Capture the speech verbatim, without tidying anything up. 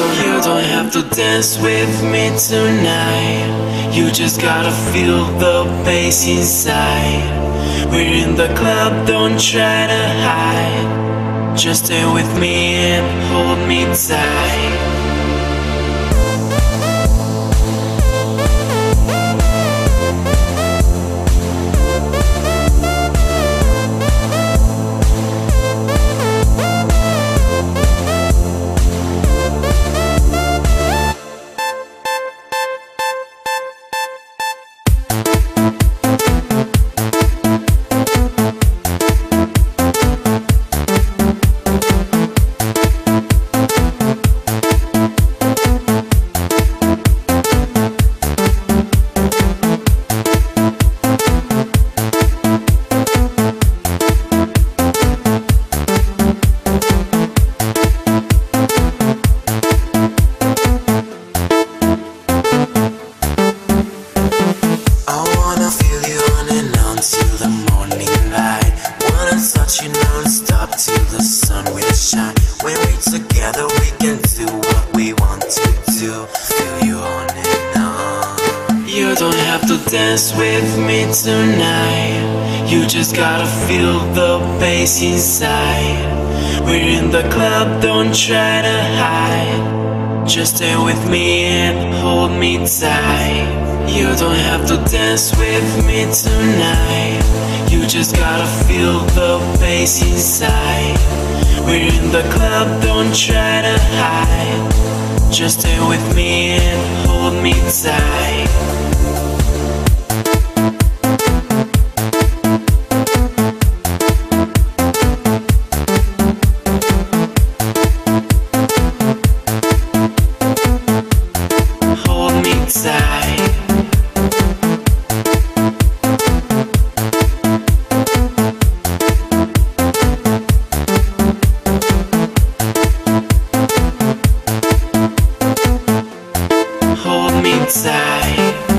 You don't have to dance with me tonight. You just gotta feel the bass inside. We're in the club, don't try to hide. Just stay with me and hold me tight. You non-stop till the sun will shine. When we're together we can do what we want to do. Feel you on and on. You don't have to dance with me tonight. You just gotta feel the bass inside. We're in the club, don't try to hide. Just stay with me and hold me tight. You don't have to dance with me tonight. You just gotta feel the bass inside. We're in the club, don't try to hide. Just stay with me and hold me tight. Hold me tight. Hold me tight.